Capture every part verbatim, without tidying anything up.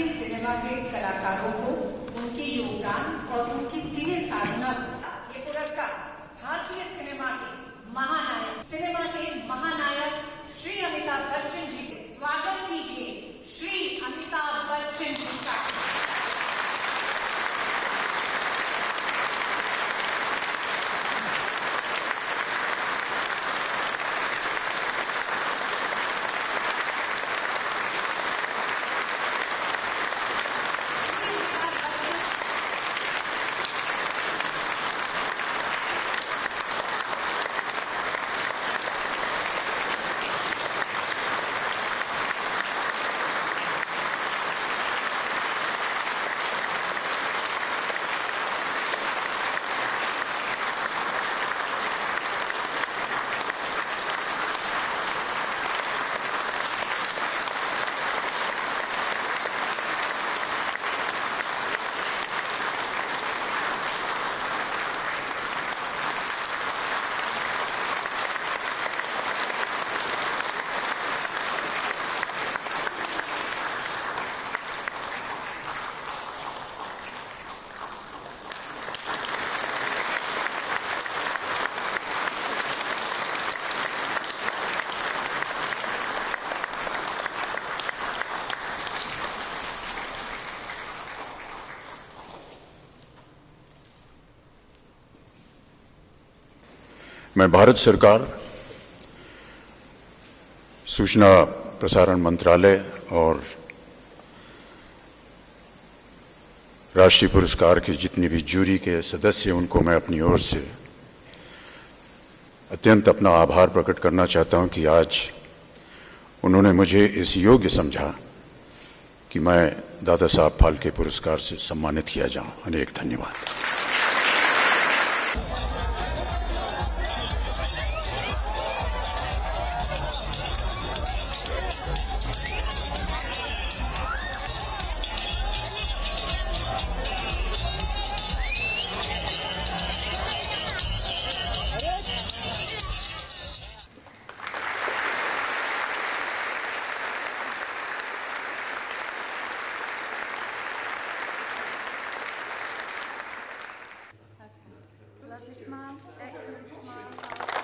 भारतीय सिनेमा के कलाकारों को उनके योगदान और उनकी सीधे साधना को ये पुरस्कार भारतीय सिनेमा के महानायक सिनेमा के महानायक श्री अमिताभ बच्चन जी के स्वागत कीजिए श्री अमिताभ बच्चन जी का। मैं भारत सरकार, सूचना प्रसारण मंत्रालय और राष्ट्रीय पुरस्कार के जितने भी जूरी के सदस्य उनको मैं अपनी ओर से अत्यंत अपना आभार प्रकट करना चाहता हूं कि आज उन्होंने मुझे इस योग्य समझा कि मैं दादा साहब फाल्के पुरस्कार से सम्मानित किया जाऊं। अनेक धन्यवाद। Lovely smile, excellent smile.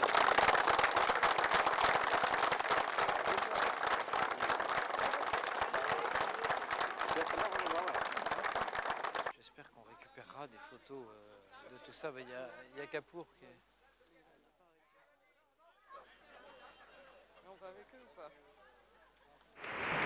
J'espère qu'on récupérera des photos euh, de tout ça. Il y a, a Capour qui est... On va avec eux ou pas?